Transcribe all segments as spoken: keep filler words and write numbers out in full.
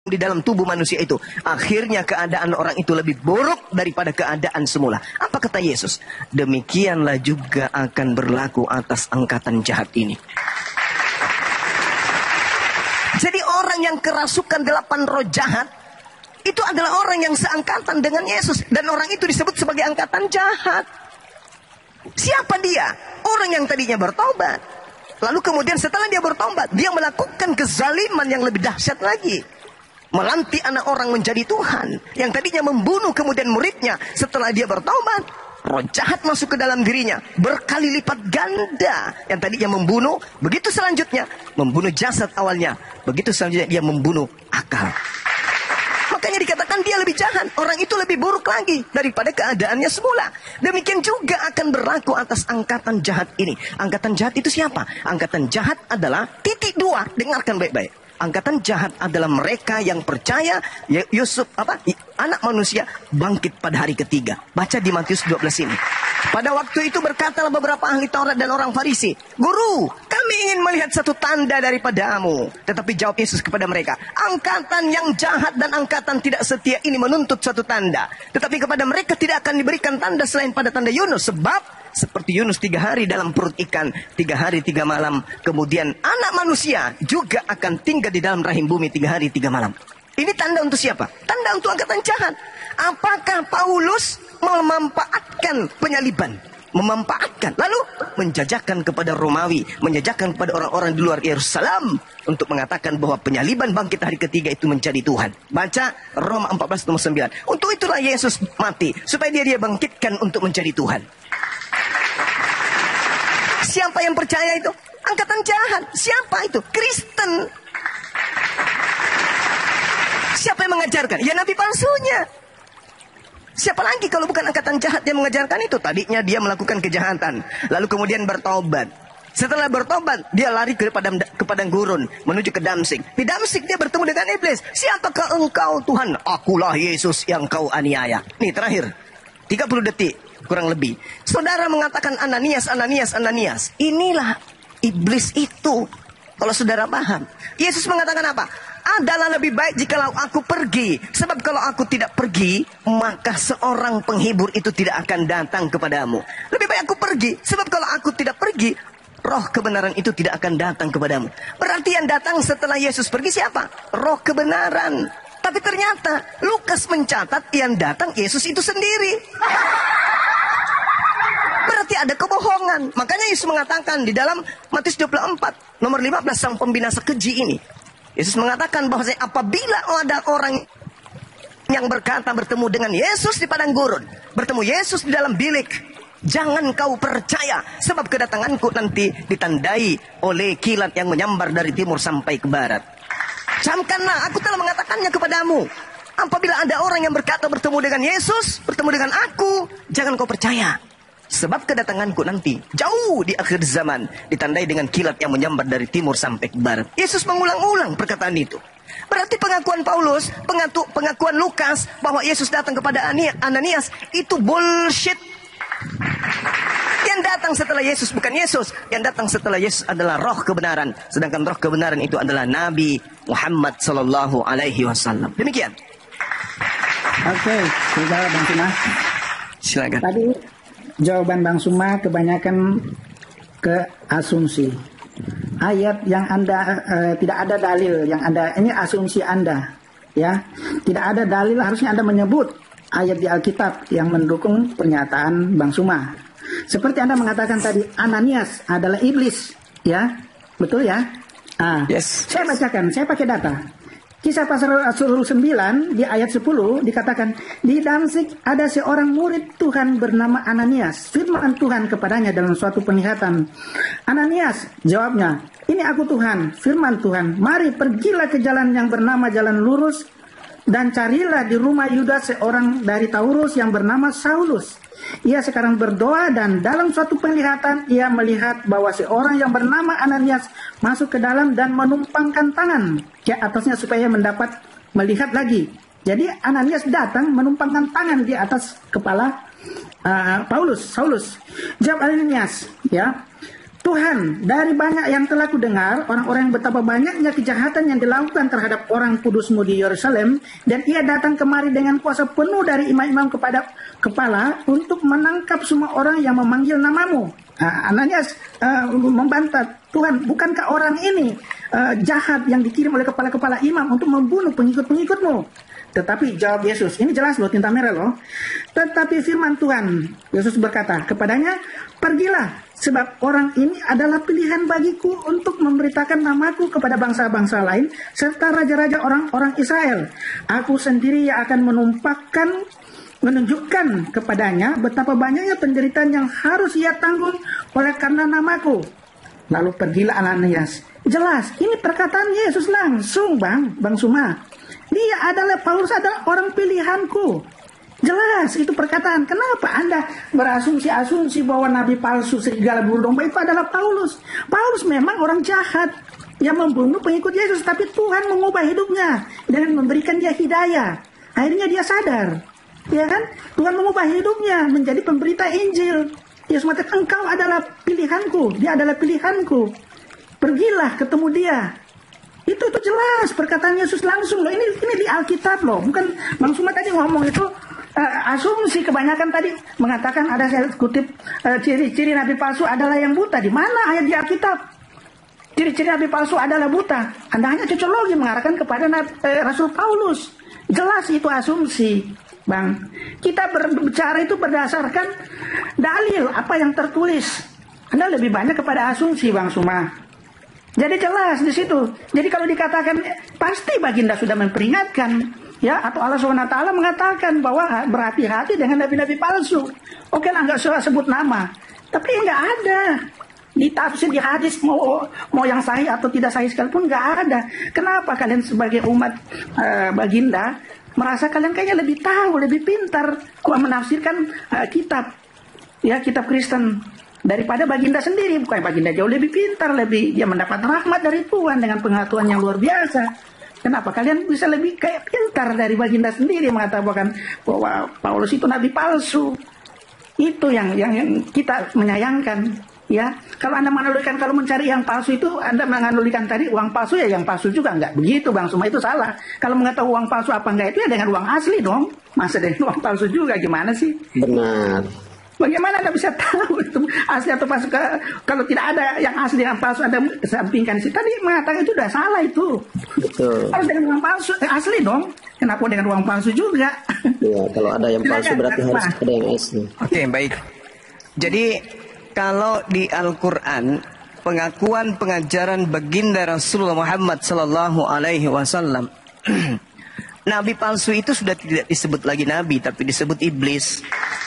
di dalam tubuh manusia itu. Akhirnya keadaan orang itu lebih buruk daripada keadaan semula. Apa kata Yesus? Demikianlah juga akan berlaku atas angkatan jahat ini. Jadi orang yang kerasukan delapan roh jahat itu adalah orang yang seangkatan dengan Yesus. Dan orang itu disebut sebagai angkatan jahat. Siapa dia? Orang yang tadinya bertobat. Lalu kemudian setelah dia bertobat, dia melakukan kezaliman yang lebih dahsyat lagi. Melantik anak orang menjadi Tuhan. Yang tadinya membunuh kemudian muridnya. Setelah dia bertobat, roh jahat masuk ke dalam dirinya. Berkali lipat ganda. Yang tadinya membunuh, begitu selanjutnya membunuh jasad awalnya. Begitu selanjutnya dia membunuh akal. Makanya dikatakan dia lebih jahat. Orang itu lebih buruk lagi daripada keadaannya semula. Demikian juga akan berlaku atas angkatan jahat ini. Angkatan jahat itu siapa? Angkatan jahat adalah titik dua. Dengarkan baik-baik. Angkatan jahat adalah mereka yang percaya Yusuf, apa, anak manusia bangkit pada hari ketiga. Baca di Matius dua belas ini. Pada waktu itu berkatalah beberapa ahli Taurat dan orang Farisi, "Guru, kami ingin melihat satu tanda daripadamu." Tetapi jawab Yesus kepada mereka, "Angkatan yang jahat dan angkatan tidak setia ini menuntut satu tanda. Tetapi kepada mereka tidak akan diberikan tanda selain pada tanda Yunus. Sebab seperti Yunus tiga hari dalam perut ikan, tiga hari tiga malam. Kemudian anak manusia juga akan tinggal di dalam rahim bumi tiga hari tiga malam." Ini tanda untuk siapa? Tanda untuk angkatan jahat. Apakah Paulus memanfaatkan penyaliban? Memanfaatkan. Lalu menjajakan kepada Romawi. Menjajakan kepada orang-orang di luar Yerusalem. Untuk mengatakan bahwa penyaliban bangkit hari ketiga itu menjadi Tuhan. Baca Roma empat belas nomor sembilan. Untuk itulah Yesus mati. Supaya dia dia bangkitkan untuk menjadi Tuhan. Siapa yang percaya itu? Angkatan jahat. Siapa itu? Kristen. Siapa yang mengajarkan? Ya nabi palsunya. Siapa lagi kalau bukan angkatan jahat yang mengajarkan itu? Tadinya dia melakukan kejahatan. Lalu kemudian bertobat. Setelah bertobat, dia lari ke padang, ke padang gurun. Menuju ke Damsik. Di Damsik dia bertemu dengan iblis. Siapakah engkau Tuhan? Akulah Yesus yang kau aniaya. Nih terakhir. tiga puluh detik. Kurang lebih. Saudara mengatakan Ananias, Ananias, Ananias. Inilah iblis itu. Kalau saudara paham. Yesus mengatakan apa? Adalah lebih baik jikalau aku pergi. Sebab kalau aku tidak pergi, maka seorang penghibur itu tidak akan datang kepadamu. Lebih baik aku pergi. Sebab kalau aku tidak pergi, roh kebenaran itu tidak akan datang kepadamu. Berarti yang datang setelah Yesus pergi siapa? Roh kebenaran. Tapi ternyata Lukas mencatat yang datang Yesus itu sendiri. Berarti ada kebohongan. Makanya Yesus mengatakan di dalam Matius dua puluh empat nomor lima belas, sang pembinasa keji ini. Yesus mengatakan bahwa apabila ada orang yang berkata bertemu dengan Yesus di padang gurun, bertemu Yesus di dalam bilik, jangan kau percaya, sebab kedatanganku nanti ditandai oleh kilat yang menyambar dari timur sampai ke barat. Camkanlah, aku telah mengatakannya kepadamu. Apabila ada orang yang berkata bertemu dengan Yesus, bertemu dengan aku, jangan kau percaya. Sebab kedatanganku nanti jauh di akhir zaman ditandai dengan kilat yang menyambar dari timur sampai ke barat. Yesus mengulang-ulang perkataan itu. Berarti pengakuan Paulus, pengatu, pengakuan Lukas bahwa Yesus datang kepada Ananias itu bullshit. Yang datang setelah Yesus bukan Yesus. Yang datang setelah Yesus adalah roh kebenaran. Sedangkan roh kebenaran itu adalah Nabi Muhammad sallallahu alaihi wasallam. Demikian. Oke, saudara Bang Suma. Silakan. Tadi jawaban Bang Suma kebanyakan ke asumsi. Ayat yang Anda uh, tidak ada dalil, yang Anda ini asumsi Anda, ya. Tidak ada dalil, harusnya Anda menyebut ayat di Alkitab yang mendukung pernyataan Bang Suma. Seperti Anda mengatakan tadi, Ananias adalah iblis, ya. Betul ya? Ah, yes. Saya bacakan, saya pakai data. Kisah pasal sembilan di ayat sepuluh dikatakan, di Damsik ada seorang murid Tuhan bernama Ananias. Firman Tuhan kepadanya dalam suatu penglihatan. Ananias, jawabnya, ini aku Tuhan. Firman Tuhan, mari pergilah ke jalan yang bernama jalan lurus dan carilah di rumah Yudas seorang dari Taurus yang bernama Saulus. Ia sekarang berdoa dan dalam suatu penglihatan ia melihat bahwa seorang yang bernama Ananias masuk ke dalam dan menumpangkan tangan ke atasnya supaya mendapat melihat lagi. Jadi Ananias datang menumpangkan tangan di atas kepala uh, Paulus, Saulus. Jawab Ananias, ya. Tuhan, dari banyak yang telah kudengar, orang-orang yang betapa banyaknya kejahatan yang dilakukan terhadap orang kudus-Mu di Yerusalem, dan ia datang kemari dengan kuasa penuh dari imam-imam kepada kepala untuk menangkap semua orang yang memanggil nama-Mu. Nah, Ananias uh, membantah, Tuhan, bukankah orang ini uh, jahat yang dikirim oleh kepala-kepala imam untuk membunuh pengikut-pengikut-Mu? Tetapi jawab Yesus, ini jelas loh, tinta merah loh. Tetapi firman Tuhan, Yesus berkata kepadanya, pergilah, sebab orang ini adalah pilihan bagiku untuk memberitakan namaku kepada bangsa-bangsa lain, serta raja-raja orang-orang Israel. Aku sendiri yang akan menumpahkan, menunjukkan kepadanya betapa banyaknya penderitaan yang harus ia tanggung oleh karena namaku. Lalu pergilah Ananias. Jelas, ini perkataan Yesus langsung, Bang, Bang Suma. Dia adalah, Paulus adalah orang pilihanku. Jelas, itu perkataan. Kenapa Anda berasumsi-asumsi bahwa nabi palsu serigala bulu domba itu adalah Paulus? Paulus memang orang jahat yang membunuh pengikut Yesus, tapi Tuhan mengubah hidupnya dengan memberikan dia hidayah. Akhirnya dia sadar, ya kan? Tuhan mengubah hidupnya menjadi pemberita Injil. Yesus mengatakan, engkau adalah pilihanku, dia adalah pilihanku. Pergilah ketemu dia. Itu itu jelas perkataan Yesus langsung loh. Ini ini di Alkitab loh. Bukan Bang Suma tadi ngomong itu uh, asumsi kebanyakan tadi mengatakan ada, saya kutip, uh, ciri-ciri nabi palsu adalah yang buta. Di mana ayat di Alkitab? Ciri-ciri nabi palsu adalah buta. Anda hanya cocologi mengarahkan kepada uh, Rasul Paulus. Jelas itu asumsi, Bang. Kita berbicara itu berdasarkan dalil apa yang tertulis. Anda lebih banyak kepada asumsi, Bang Suma. Jadi jelas di situ. Jadi kalau dikatakan pasti baginda sudah memperingatkan, ya, atau Allah subhanahu wa taala mengatakan bahwa berhati-hati dengan nabi-nabi palsu. Oke lah, nggak usah sebut nama, tapi nggak ada di tafsir di hadis, mau mau yang sahih atau tidak sahih sekalipun nggak ada. Kenapa kalian sebagai umat uh, baginda merasa kalian kayaknya lebih tahu, lebih pintar menafsirkan uh, kitab, ya, kitab Kristen daripada baginda sendiri? Bukan, baginda jauh lebih pintar, lebih dia mendapat rahmat dari Tuhan dengan pengetahuan yang luar biasa. Kenapa kalian bisa lebih kayak pintar dari baginda sendiri mengatakan bahwa Paulus itu nabi palsu? Itu yang yang, yang kita menyayangkan, ya. Kalau Anda menganulikan, kalau mencari yang palsu itu Anda menganulikan tadi uang palsu, ya yang palsu juga, enggak begitu, Bang. Semua itu salah. Kalau mengetahui uang palsu apa enggak itu ya dengan uang asli dong. Masa dengan uang palsu juga, gimana sih? Benar. Bagaimana Anda bisa tahu itu asli atau palsu? Kalau tidak ada yang asli dan palsu, Anda sampingkan sih. Tadi mengatakan itu sudah salah itu. Betul. Harus dengan uang palsu, eh, asli dong. Kenapa dengan uang palsu juga? Iya, kalau ada yang palsu berarti harus ada yang asli. Oke, baik. Jadi kalau di Al-Quran pengakuan pengajaran baginda Rasulullah Muhammad Sallallahu Alaihi Wasallam, nabi palsu itu sudah tidak disebut lagi nabi, tapi disebut iblis.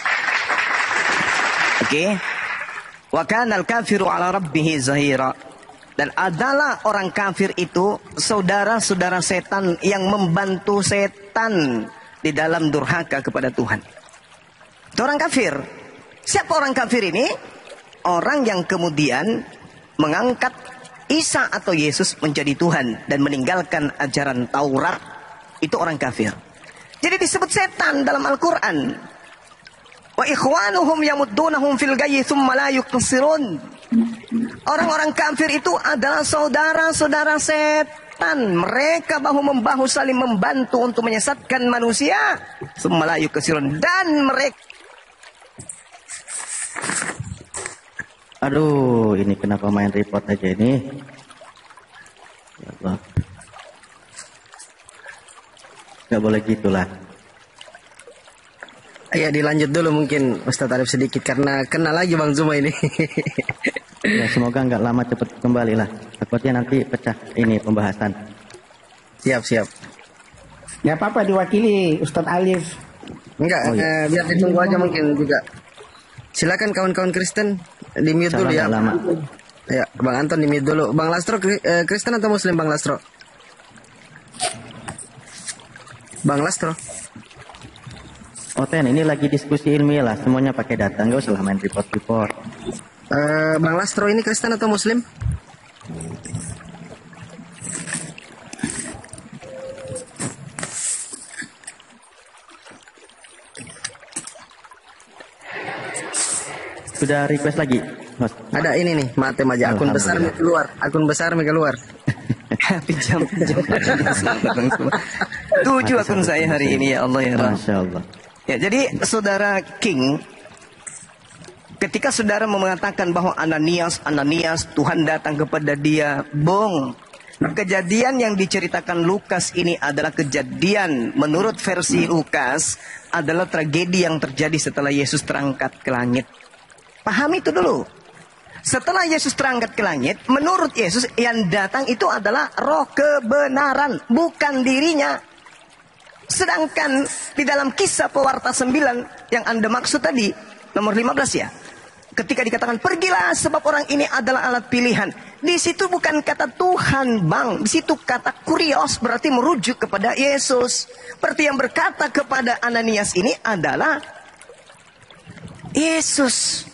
Oke, wa kana al-kafiru ala rabbih zahira. Dan adalah orang kafir itu saudara-saudara setan yang membantu setan di dalam durhaka kepada Tuhan. Itu orang kafir. Siapa orang kafir ini? Orang yang kemudian mengangkat Isa atau Yesus menjadi Tuhan dan meninggalkan ajaran Taurat. Itu orang kafir. Jadi disebut setan dalam Al-Quran. Wa ikhwanuhum yamuddunahum fil gayyi thumma la yuqsirun. Orang-orang kafir itu adalah saudara-saudara setan. Mereka bahu-membahu saling membantu untuk menyesatkan manusia. Thumma la yuqsirun. Dan mereka, aduh, ini kenapa main report aja ini? Ya Allah. Gak boleh gitulah. Ya, dilanjut dulu mungkin Ustaz Arif sedikit karena kena lagi Bang Zuma ini. Ya, semoga nggak lama cepat kembali lah. Takutnya nanti pecah ini pembahasan. Siap, siap. Nggak apa-apa diwakili Ustaz Alif. Enggak, Oh, iya. eh, biar ditunggu aja mungkin juga. Silakan kawan-kawan Kristen di mute dulu ya. Lama. Ya, Bang Anton di mute dulu. Bang Lastro eh, Kristen atau Muslim Bang Lastro? Bang Lastro. Oten, ini lagi diskusi ilmiah lah. Semuanya pakai data, nggak usah lah main report-report. Eh, Bang Lastro ini Kristen atau Muslim? Sudah request lagi Ada ini nih, matem aja. Akun besar nih keluar. Akun besar nih keluar. Pinjam, pinjam. Tujuh akun saya hari ini, ya Allah ya Rabb. Masya Allah. Ya, jadi saudara King, ketika saudara mengatakan bahwa Ananias, Ananias, Tuhan datang kepada dia, bohong. Kejadian yang diceritakan Lukas ini adalah kejadian menurut versi Lukas adalah tragedi yang terjadi setelah Yesus terangkat ke langit. Pahami itu dulu. Setelah Yesus terangkat ke langit, menurut Yesus yang datang itu adalah roh kebenaran, bukan dirinya. Sedangkan di dalam kisah pewarta sembilan yang Anda maksud tadi, nomor lima belas ya. Ketika dikatakan pergilah sebab orang ini adalah alat pilihan. Di situ bukan kata Tuhan, Bang. Di situ kata kurios, berarti merujuk kepada Yesus. Berarti yang berkata kepada Ananias ini adalah Yesus.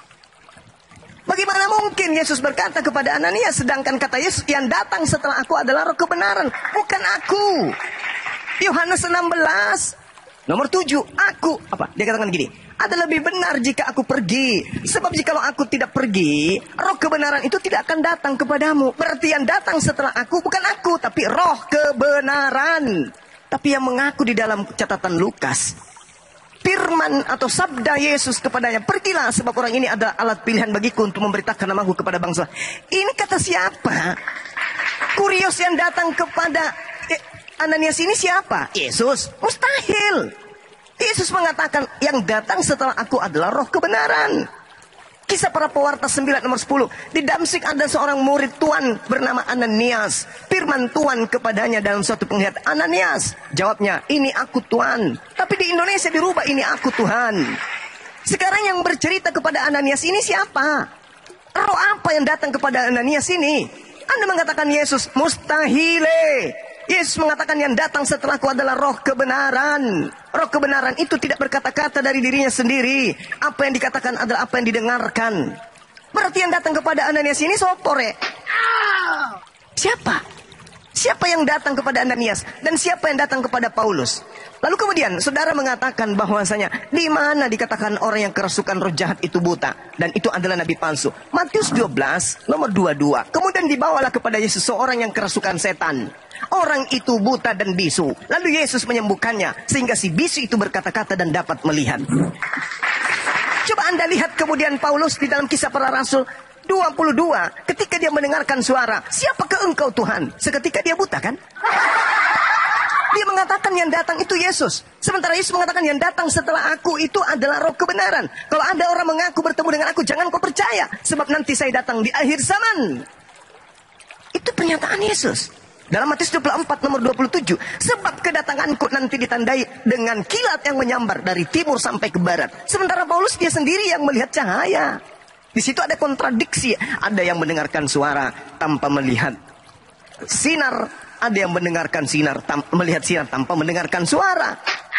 Bagaimana mungkin Yesus berkata kepada Ananias, sedangkan kata Yesus yang datang setelah aku adalah roh kebenaran, bukan aku. Yohanes enam belas nomor tujuh, aku apa? Dia katakan gini, ada lebih benar jika aku pergi. Sebab jikalau aku tidak pergi, roh kebenaran itu tidak akan datang kepadamu. Berarti yang datang setelah aku bukan aku, tapi roh kebenaran. Tapi yang mengaku di dalam catatan Lukas, firman atau sabda Yesus kepadanya, pergilah sebab orang ini adalah alat pilihan bagiku untuk memberitakan namaku kepada bangsa. Ini kata siapa? Kurios yang datang kepada Ananias ini siapa? Yesus? Mustahil. Yesus mengatakan yang datang setelah aku adalah roh kebenaran. Kisah para pewarta sembilan nomor sepuluh. Di Damsyik ada seorang murid Tuhan bernama Ananias. Firman Tuhan kepadanya dalam suatu penglihatan, Ananias. Jawabnya, ini aku Tuhan. Tapi di Indonesia dirubah, ini aku Tuhan. Sekarang yang bercerita kepada Ananias ini siapa? Roh apa yang datang kepada Ananias ini? Anda mengatakan Yesus, mustahile. Yesus mengatakan yang datang setelahku adalah roh kebenaran. Roh kebenaran itu tidak berkata-kata dari dirinya sendiri. Apa yang dikatakan adalah apa yang didengarkan. Berarti yang datang kepada Ananias ini sopore. Siapa? Siapa yang datang kepada Ananias? Dan siapa yang datang kepada Paulus? Lalu kemudian saudara mengatakan bahwasanya di mana dikatakan orang yang kerasukan roh jahat itu buta dan itu adalah nabi palsu. Matius dua belas nomor dua puluh dua. Kemudian dibawalah kepada Yesus seorang yang kerasukan setan. Orang itu buta dan bisu. Lalu Yesus menyembuhkannya sehingga si bisu itu berkata-kata dan dapat melihat. Coba Anda lihat kemudian Paulus di dalam Kisah Para Rasul dua puluh dua, ketika dia mendengarkan suara, siapakah engkau Tuhan? Seketika dia buta kan? Dia mengatakan yang datang itu Yesus. Sementara Yesus mengatakan yang datang setelah aku itu adalah roh kebenaran. Kalau ada orang mengaku bertemu dengan aku, jangan kau percaya. Sebab nanti saya datang di akhir zaman. Itu pernyataan Yesus. Dalam Matius dua puluh empat nomor dua puluh tujuh. Sebab kedatanganku nanti ditandai dengan kilat yang menyambar dari timur sampai ke barat. Sementara Paulus dia sendiri yang melihat cahaya. Di situ ada kontradiksi. Ada yang mendengarkan suara tanpa melihat sinar. Ada yang mendengarkan sinar, melihat sinar tanpa mendengarkan suara.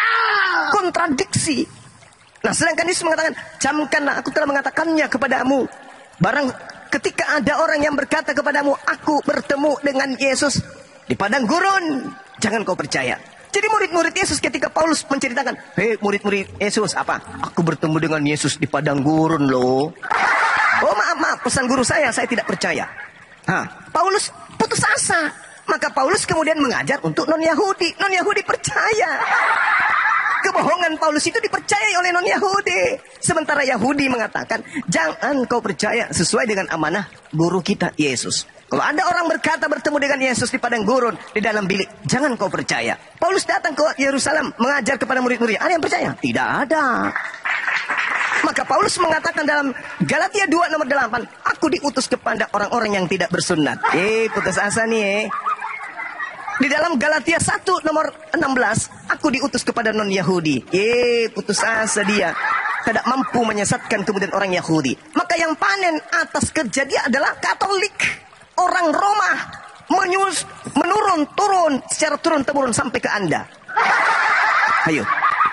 Kontradiksi. Nah, sedangkan Yesus mengatakan, camkanlah, aku telah mengatakannya kepadamu. Barang ketika ada orang yang berkata kepadamu, aku bertemu dengan Yesus di padang gurun, jangan kau percaya. Jadi murid-murid Yesus ketika Paulus menceritakan, hei murid-murid Yesus, apa? Aku bertemu dengan Yesus di padang gurun loh. Oh maaf, maaf, pesan guru saya, saya tidak percaya. Hah, Paulus putus asa. Maka Paulus kemudian mengajar untuk non-Yahudi. Non-Yahudi percaya. Kebohongan Paulus itu dipercayai oleh non-Yahudi. Sementara Yahudi mengatakan, jangan kau percaya sesuai dengan amanah guru kita Yesus. Kalau ada orang berkata bertemu dengan Yesus di padang gurun, di dalam bilik, jangan kau percaya. Paulus datang ke Yerusalem mengajar kepada murid-murid. Ada yang percaya? Tidak ada. Maka Paulus mengatakan dalam Galatia dua nomor delapan, aku diutus kepada orang-orang yang tidak bersunat. Eh, putus asa nih eh. Di dalam Galatia satu nomor enam belas, aku diutus kepada non-Yahudi. Eh, putus asa dia. Tidak mampu menyesatkan kemudian orang Yahudi. Maka yang panen atas kerja dia adalah Katolik. Orang Roma menyus, menurun, turun, secara turun-temurun sampai ke Anda. Ayo.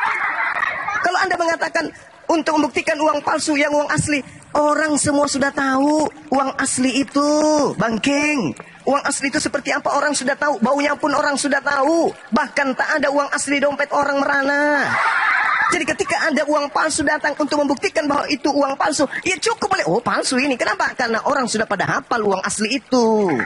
Kalau Anda mengatakan untuk membuktikan uang palsu yang uang asli, orang semua sudah tahu uang asli itu, bangking. Uang asli itu seperti apa orang sudah tahu, baunya pun orang sudah tahu. Bahkan tak ada uang asli dompet orang merana. Jadi ketika ada uang palsu datang untuk membuktikan bahwa itu uang palsu, ya cukup boleh. Oh palsu ini, kenapa? Karena orang sudah pada hafal uang asli itu.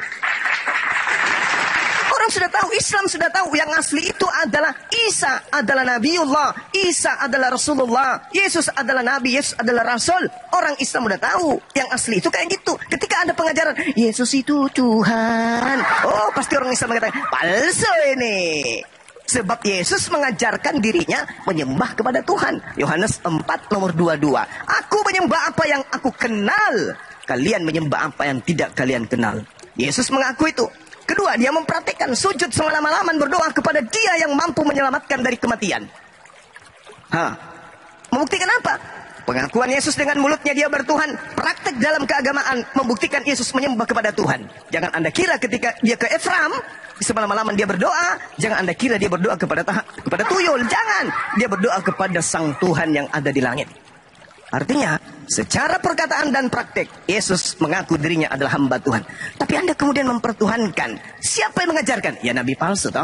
Orang sudah tahu, Islam sudah tahu yang asli itu adalah Isa adalah Nabiullah, Isa adalah Rasulullah, Yesus adalah Nabi, Yesus adalah Rasul. Orang Islam sudah tahu yang asli itu kayak gitu. Ketika ada pengajaran Yesus itu Tuhan, oh pasti orang Islam mengatakan palsu ini. Sebab Yesus mengajarkan dirinya menyembah kepada Tuhan. Yohanes empat nomor dua puluh dua. Aku menyembah apa yang aku kenal, kalian menyembah apa yang tidak kalian kenal. Yesus mengaku itu. Kedua, dia mempraktikkan sujud selama-lama berdoa kepada Dia yang mampu menyelamatkan dari kematian. Ha. Membuktikan apa? Pengakuan Yesus dengan mulutnya dia bertuhan, praktek dalam keagamaan membuktikan Yesus menyembah kepada Tuhan. Jangan Anda kira ketika dia ke Efram, selama-lama dia berdoa, jangan Anda kira dia berdoa kepada kepada tuyul, jangan. Dia berdoa kepada Sang Tuhan yang ada di langit. Artinya, secara perkataan dan praktek, Yesus mengaku dirinya adalah hamba Tuhan. Tapi Anda kemudian mempertuhankan. Siapa yang mengajarkan? Ya Nabi palsu, toh.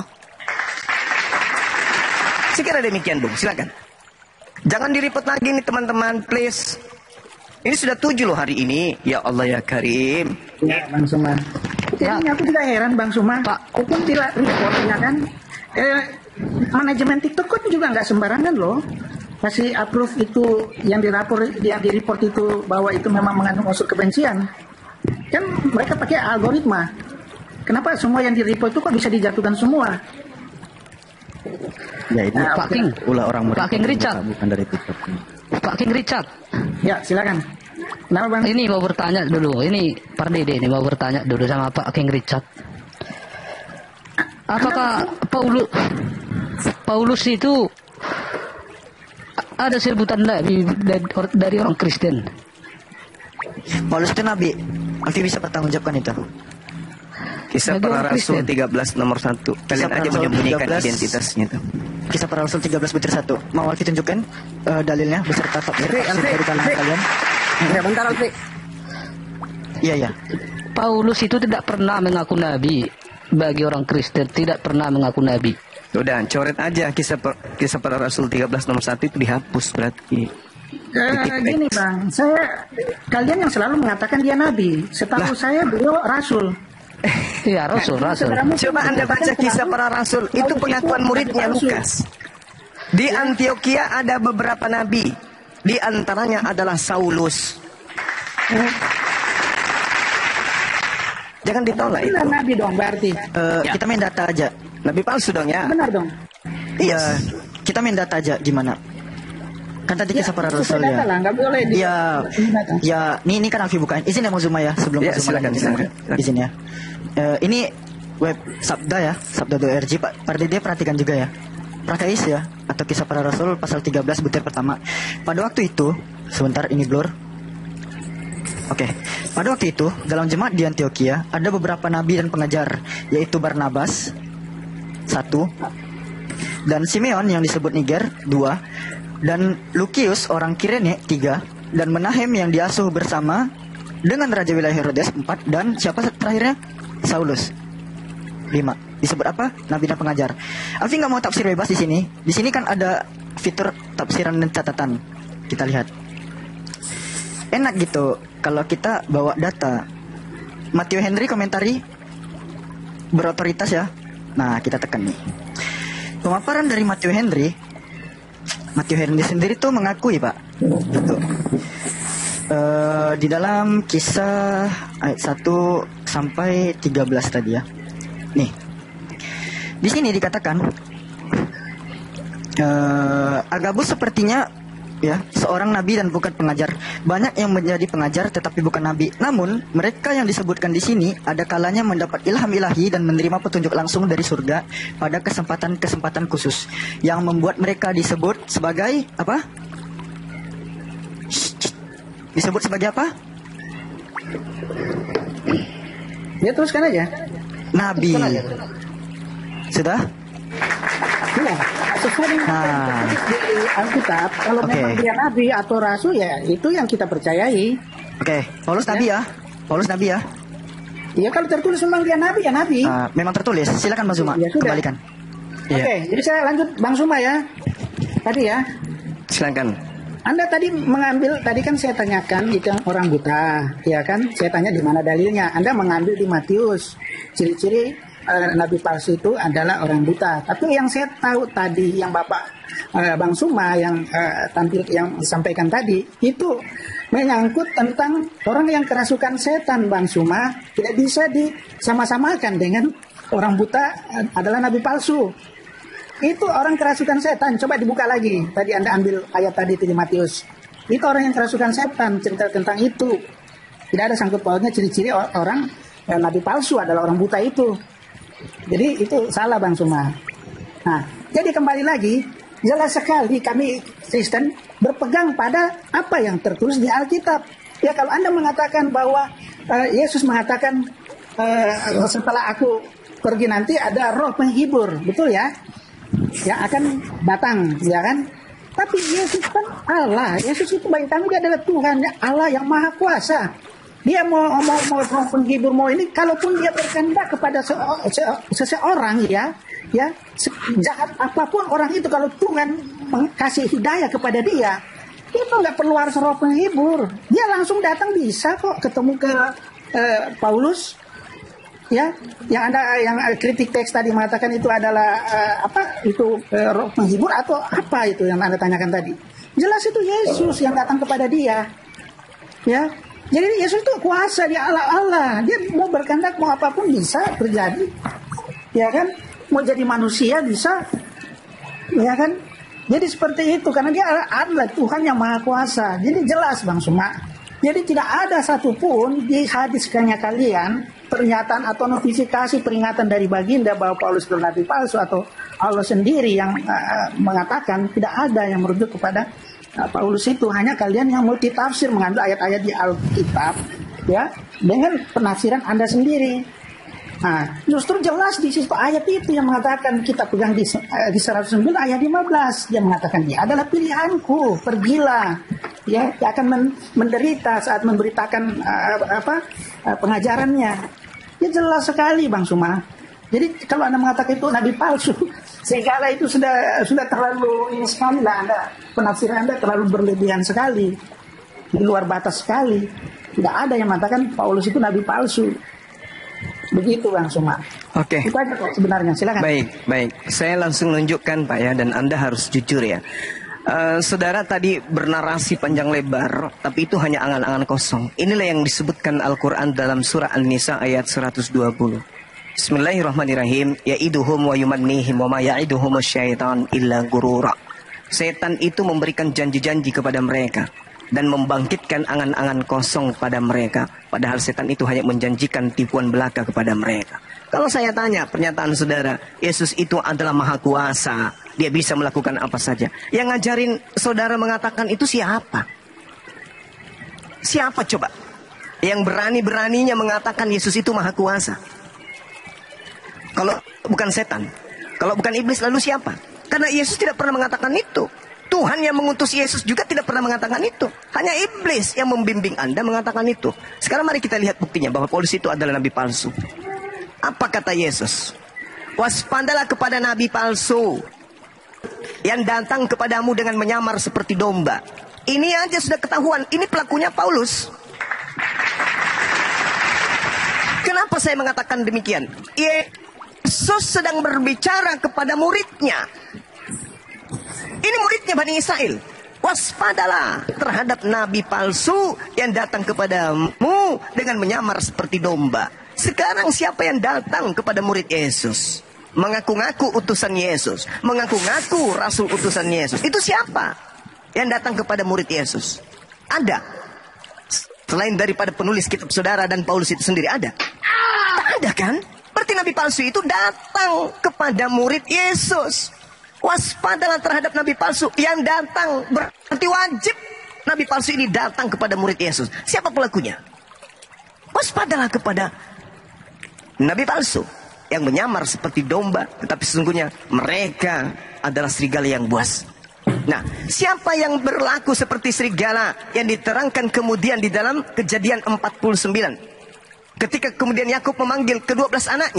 Sekira demikian, Bung. Silakan. Jangan diripet lagi nih teman-teman, please. Ini sudah tujuh loh hari ini. Ya Allah ya Karim. Ya, Bang Suma. Ya. Aku juga heran, Bang Suma. Pak, hukum tidak reportnya kan. Eh, manajemen TikTok kan juga nggak sembarangan loh. Kasih approve itu yang dirapor, yang di-report itu bahwa itu memang mengandung unsur kebencian. Kan mereka pakai algoritma. Kenapa semua yang di-report itu kok bisa dijatuhkan semua? Ya itu nah, Pak King, ulah orang Pak King Richard, bukan dari TikTok. Pak King Richard. Ya silakan. Nama Bang. Ini mau bertanya dulu. Ini Pak Dede ini mau bertanya dulu sama Pak King Richard. Apakah Paulus Paulus itu ada sebutan nabi dari, dari orang Kristen? Paulus itu nabi. Nanti bisa pertanggungjawabkan itu. Kisah Bagi para orang Rasul Kristen. tiga belas nomor satu. Kalian Kisah aja para menyembunyikan Rasul tiga belas. identitasnya itu. Kisah para Rasul tiga belas butir satu. Mau Alfi tunjukkan uh, dalilnya beserta tafsir dari kalangan kalian? Ya bentar Alfi. Iya ya. Paulus itu tidak pernah mengaku nabi. Bagi orang Kristen tidak pernah mengaku nabi. Udah, coret aja kisah per, kisah para Rasul tiga belas nomor satu itu dihapus berarti. Eh, gini Bang, saya kalian yang selalu mengatakan dia nabi. Setahu saya beliau rasul. Iya, Rasul, Rasul. Coba Anda baca kisah para Rasul. Itu pengakuan muridnya Lukas. Di Antioquia ada beberapa nabi. Di antaranya adalah Saulus. Jangan ditolak itu. Benar nabi dong berarti. Uh, Ya. Kita main data aja. Nabi palsu dong ya. Benar dong. Iya. Kita main data aja gimana? Kan tadi kisah para Rasul Sesuai data ya. lah, nggak boleh di. Ya, data. ya, ini ini kan Alfi bukain. Izin ya mau Zuma ya sebelum Ya, Mas Zuma silakan, lanjut. silakan, silakan. Izin ya. Eh, ini web Sabda ya, sabda dot org Pak. Pak Dede perhatikan juga ya. Prakais ya atau kisah para Rasul pasal tiga belas butir pertama. Pada waktu itu, sebentar ini blur. Oke, pada waktu itu dalam jemaat di Antioquia ada beberapa nabi dan pengajar, yaitu Barnabas satu, dan Simeon yang disebut Niger dua, dan Lukius orang Kirene tiga, dan Menahem yang diasuh bersama dengan Raja wilayah Herodes empat, dan siapa terakhirnya? Saulus lima. Disebut apa? Nabi dan pengajar. Alfi nggak mau tafsir bebas di sini. Di sini kan ada fitur tafsiran dan catatan. Kita lihat. Enak gitu kalau kita bawa data. Matthew Henry komentari berotoritas ya. Nah, kita tekan nih. Pemaparan dari Matthew Henry. Matthew Henry sendiri tuh mengakui, Pak. Gitu. Uh, di dalam kisah ayat satu sampai tiga belas tadi ya. Nih. Di sini dikatakan uh, Agabus sepertinya ya, seorang nabi dan bukan pengajar. Banyak yang menjadi pengajar tetapi bukan nabi. Namun, mereka yang disebutkan di sini ada kalanya mendapat ilham ilahi dan menerima petunjuk langsung dari surga pada kesempatan-kesempatan khusus yang membuat mereka disebut sebagai apa? Disebut sebagai apa? Ya teruskan aja. Nabi. Teruskan aja. Sudah? Iya, sesuai dengan apa yang Nah. tertulis di Alkitab. Kalau Oke. memang dia nabi atau rasul ya itu yang kita percayai. Oke, Paulus nabi ya. Paulus nabi ya. Iya kalau tertulis memang dia nabi ya nabi. Ah, memang tertulis. Silakan Mas Zuma, Ya, sudah. kembalikan. Oke, Iya. jadi saya lanjut Bang Suma ya. Tadi ya. silakan. Anda tadi mengambil, tadi kan saya tanyakan itu yang orang buta, ya kan? Saya tanya di mana dalilnya. Anda mengambil di Matius. Ciri-ciri uh, nabi palsu itu adalah orang buta. Tapi yang saya tahu tadi, yang Bapak uh, Bang Suma yang uh, tampil yang disampaikan tadi, itu menyangkut tentang orang yang kerasukan setan, Bang Suma. Tidak bisa disama-samakan dengan orang buta uh, adalah nabi palsu. Itu orang kerasukan setan. Coba dibuka lagi. Tadi Anda ambil ayat tadi di Matius. Itu orang yang kerasukan setan. Cerita tentang itu. Tidak ada sangkut pautnya ciri-ciri orang eh, nabi palsu adalah orang buta itu. Jadi itu salah, Bang Suma. Nah, jadi kembali lagi, jelas sekali kami Kristen berpegang pada apa yang tertulis di Alkitab. Ya, kalau Anda mengatakan bahwa uh, Yesus mengatakan uh, setelah aku pergi nanti ada roh penghibur, betul ya? Yang akan datang, ya kan? Tapi Yesus kan Allah. Yesus itu bagi kami dia adalah Tuhan, Allah yang Maha Kuasa. Dia mau mau mau, mau penghibur mau ini, kalaupun dia berkehendak kepada se, se, seseorang, ya, ya, jahat apapun orang itu, kalau Tuhan kasih hidayah kepada dia, itu nggak perlu harus roh penghibur. Dia langsung datang bisa kok ketemu ke uh, Paulus. Ya, yang Anda yang kritik teks tadi mengatakan itu adalah uh, apa itu uh, roh penghibur atau apa itu yang Anda tanyakan tadi? Jelas itu Yesus yang datang kepada dia. Ya. Jadi Yesus itu kuasa, dia Allah Allah. Dia mau berkehendak mau apapun bisa terjadi. Ya kan? Mau jadi manusia bisa. Ya kan? Jadi seperti itu karena dia adalah Tuhan yang Maha Kuasa. Jadi jelas, Bang Suma. Jadi tidak ada satupun di hadiskannya kalian pernyataan atau notifikasi peringatan dari baginda bahwa Paulus adalah nabi palsu atau Allah sendiri yang uh, mengatakan, tidak ada yang merujuk kepada uh, Paulus itu. Hanya kalian yang multi tafsir mengambil ayat-ayat di Alkitab ya dengan penafsiran Anda sendiri. Nah, justru jelas di situ ayat itu yang mengatakan, kita pegang di, uh, di seratus sembilan ayat lima belas, dia mengatakan dia adalah pilihanku, pergilah. Ya, dia akan men menderita saat memberitakan uh, apa uh, pengajarannya. Ya jelas sekali, Bang Suma. Jadi kalau Anda mengatakan itu nabi palsu, segala itu sudah sudah terlalu ini sekali lah, Anda penafsiran Anda terlalu berlebihan sekali, di luar batas sekali. Tidak ada yang mengatakan Paulus itu nabi palsu. Begitu, Bang Suma. Oke. Itu aja kok sebenarnya. Silakan. Baik, baik. Saya langsung tunjukkan, Pak ya, dan Anda harus jujur ya. Uh, saudara tadi bernarasi panjang lebar, tapi itu hanya angan-angan kosong. Inilah yang disebutkan Al-Quran dalam surah An-Nisa ayat seratus dua puluh. Bismillahirrahmanirrahim. Ya'iduhum wa yumannihim wa ma ya'iduhum syaitan illa gurura. Setan itu memberikan janji-janji kepada mereka dan membangkitkan angan-angan kosong pada mereka. Padahal setan itu hanya menjanjikan tipuan belaka kepada mereka. Kalau saya tanya pernyataan saudara, Yesus itu adalah Maha Kuasa, dia bisa melakukan apa saja. Yang ngajarin saudara mengatakan itu siapa? Siapa coba? Yang berani-beraninya mengatakan Yesus itu Maha Kuasa? Kalau bukan setan, kalau bukan iblis, lalu siapa? Karena Yesus tidak pernah mengatakan itu. Tuhan yang mengutus Yesus juga tidak pernah mengatakan itu. Hanya iblis yang membimbing Anda mengatakan itu. Sekarang mari kita lihat buktinya bahwa Paulus itu adalah nabi palsu. Apa kata Yesus? Waspadalah kepada nabi palsu yang datang kepadamu dengan menyamar seperti domba. Ini aja sudah ketahuan, ini pelakunya Paulus. Kenapa saya mengatakan demikian? Yesus sedang berbicara kepada muridnya. Ini muridnya Bani Israel. Waspadalah terhadap nabi palsu yang datang kepadamu dengan menyamar seperti domba. Sekarang siapa yang datang kepada murid Yesus? Mengaku-ngaku utusan Yesus, mengaku-ngaku rasul utusan Yesus. Itu siapa yang datang kepada murid Yesus? Ada. Selain daripada penulis kitab saudara dan Paulus itu sendiri, ada? Tak ada kan? Berarti nabi palsu itu datang kepada murid Yesus. Waspadalah terhadap nabi palsu yang datang. Berarti wajib nabi palsu ini datang kepada murid Yesus. Siapa pelakunya? Waspadalah kepada nabi palsu yang menyamar seperti domba, tetapi sesungguhnya mereka adalah serigala yang buas. Nah, siapa yang berlaku seperti serigala yang diterangkan kemudian di dalam Kejadian empat puluh sembilan? Ketika kemudian Yakub memanggil kedua belas anaknya,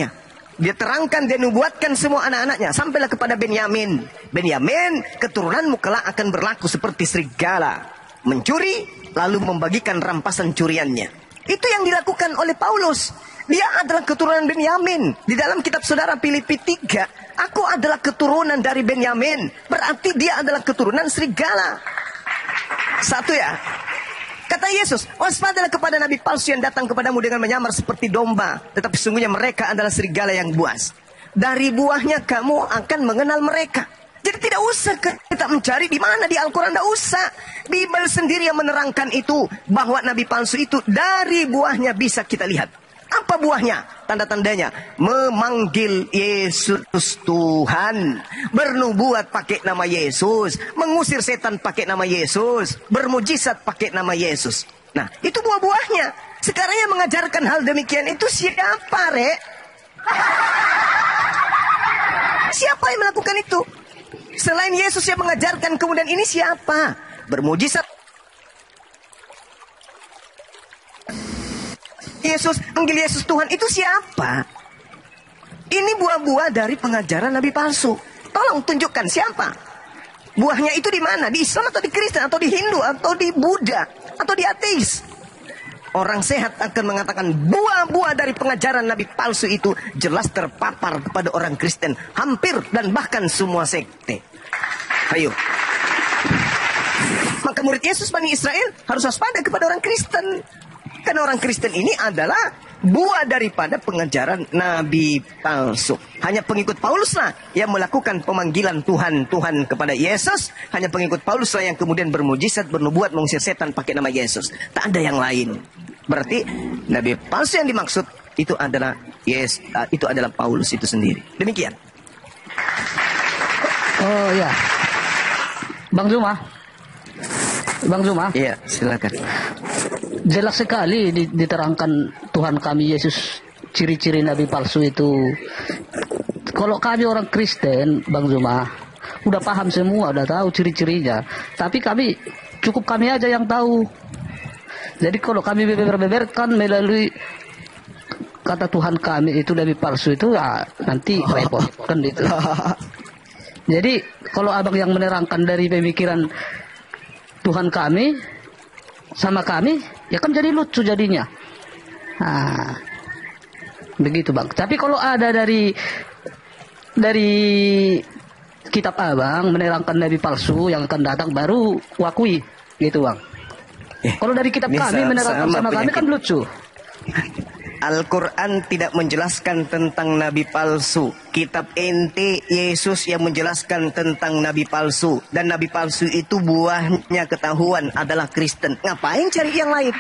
Dia terangkan, dia nubuatkan semua anak-anaknya. Sampailah kepada Benyamin. Benyamin, keturunanmu kelak akan berlaku seperti serigala. Mencuri, lalu membagikan rampasan curiannya. Itu yang dilakukan oleh Paulus. Dia adalah keturunan Benyamin. Di dalam kitab saudara Filipi tiga, aku adalah keturunan dari Benyamin. Berarti dia adalah keturunan serigala. Satu ya. Kata Yesus, waspadalah kepada nabi palsu yang datang kepadamu dengan menyamar seperti domba. Tetapi sesungguhnya mereka adalah serigala yang buas. Dari buahnya kamu akan mengenal mereka. Jadi tidak usah kita mencari di mana di Al-Quran, tidak usah. Bible sendiri yang menerangkan itu. Bahwa nabi palsu itu dari buahnya bisa kita lihat. Apa buahnya? Tanda-tandanya memanggil Yesus Tuhan, bernubuat pakai nama Yesus, mengusir setan pakai nama Yesus, bermujizat pakai nama Yesus. Nah, itu buah-buahnya. Sekarang yang mengajarkan hal demikian itu siapa, Rek? Siapa yang melakukan itu? Selain Yesus yang mengajarkan, kemudian ini siapa? Bermujizat Yesus, panggil Yesus Tuhan, itu siapa? Ini buah-buah dari pengajaran nabi palsu. Tolong tunjukkan siapa? Buahnya itu di mana? Di Islam atau di Kristen atau di Hindu atau di Buddha atau di ateis? Orang sehat akan mengatakan buah-buah dari pengajaran nabi palsu itu jelas terpapar kepada orang Kristen, hampir dan bahkan semua sekte. Ayo. Maka murid Yesus Bani Israel harus waspada kepada orang Kristen. Karena orang Kristen ini adalah buah daripada pengajaran nabi palsu. Hanya pengikut Paulus lah yang melakukan pemanggilan Tuhan Tuhan kepada Yesus. Hanya pengikut Paulus lah yang kemudian bermujizat, bernubuat, mengusir setan pakai nama Yesus. Tak ada yang lain. Berarti nabi palsu yang dimaksud itu adalah Yes, uh, itu adalah Paulus itu sendiri. Demikian. Oh ya, Bang Zuma, Bang Zuma. Iya, silakan. Jelas sekali diterangkan Tuhan kami Yesus, ciri-ciri nabi palsu itu. Kalau kami orang Kristen, Bang Zuma, udah paham semua, udah tahu ciri-cirinya. Tapi kami, cukup kami aja yang tahu. Jadi kalau kami beber-beberkan melalui kata Tuhan kami itu nabi palsu itu, ya nanti repot kan itu. Jadi kalau abang yang menerangkan dari pemikiran Tuhan kami sama kami, ya kan jadi lucu jadinya. Nah, begitu Bang. Tapi kalau ada dari dari kitab abang menerangkan nabi palsu yang akan datang, baru wakui gitu Bang. Eh, kalau dari kitab kami menerangkan sama, sama kami kan lucu. Al-Quran tidak menjelaskan tentang nabi palsu. Kitab ente Yesus yang menjelaskan tentang nabi palsu. Dan nabi palsu itu buahnya ketahuan adalah Kristen. Ngapain cari yang lain?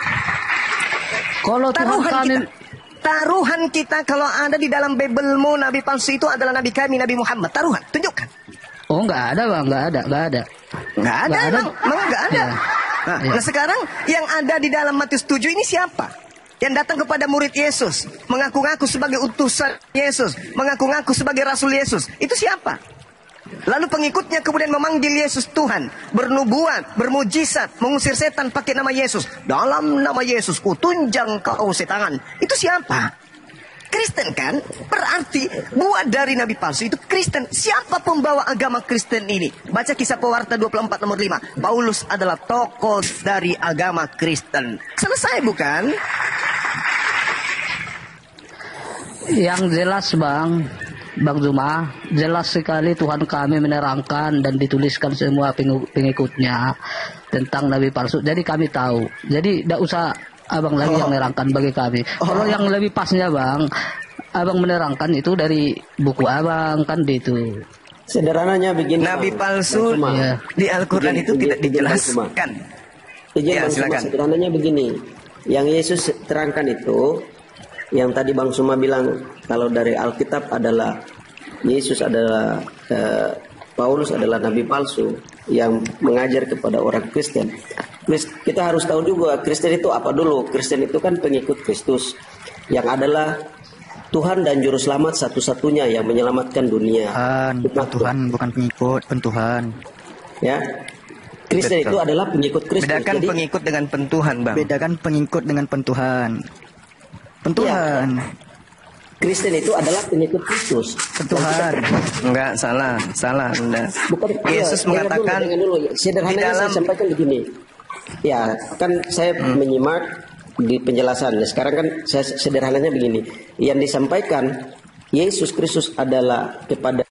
Kalau Tuhan taruhan kami... kita, taruhan kita kalau ada di dalam Biblemu nabi palsu itu adalah nabi kami, Nabi Muhammad. Taruhan, tunjukkan. Oh enggak ada Bang, enggak ada, enggak ada. Enggak ada, Nggak emang, ada. emang enggak ada. Ya. Nah, Ya. nah sekarang yang ada di dalam Matius tujuh ini siapa? Yang datang kepada murid Yesus, mengaku-ngaku sebagai utusan Yesus, mengaku-ngaku sebagai Rasul Yesus. Itu siapa? Lalu pengikutnya kemudian memanggil Yesus Tuhan, bernubuat, bermujizat, mengusir setan pakai nama Yesus. Dalam nama Yesus, kutunjang kau setan. Itu siapa? Kristen kan? Berarti buah dari nabi palsu itu Kristen. Siapa pembawa agama Kristen ini? Baca Kisah Pewarta dua puluh empat nomor lima. Paulus adalah tokoh dari agama Kristen. Selesai bukan? Yang jelas Bang, Bang Zuma, jelas sekali Tuhan kami menerangkan dan dituliskan semua pengikutnya tentang nabi palsu. Jadi kami tahu. Jadi tidak usah abang lagi yang menerangkan bagi kami. Kalau yang lebih pasnya Bang, abang menerangkan itu dari buku abang kan itu. Sederhananya begini. Nabi palsu ya. Di Al-Quran itu Begini, tidak begini, dijelaskan. Izin Ya, Bang Suma, silakan. sederhananya begini. Yang Yesus terangkan itu, yang tadi Bang Suma bilang kalau dari Alkitab adalah Yesus adalah eh, Paulus adalah nabi palsu yang mengajar kepada orang Kristen. Kita harus tahu juga Kristen itu apa dulu. Kristen itu kan pengikut Kristus yang adalah Tuhan dan Juru Selamat satu-satunya yang menyelamatkan dunia. Tuhan, bukan Tuhan, bukan pengikut, pentuhan. Ya, Kristen Betul. itu adalah pengikut Kristus. Bedakan Jadi, pengikut dengan pentuhan, Bang. Bedakan pengikut dengan pentuhan. Pentuhan. Kristen itu adalah pengikut Kristus. Tuhan. Enggak, salah, salah Anda. Bukan, Yesus ya, mengatakan dengar dulu, dengar dulu. Sederhananya dalam- saya sampaikan begini. Ya, kan saya Hmm. menyimak di penjelasan. Sekarang kan saya sederhananya begini. Yang disampaikan Yesus Kristus adalah kepada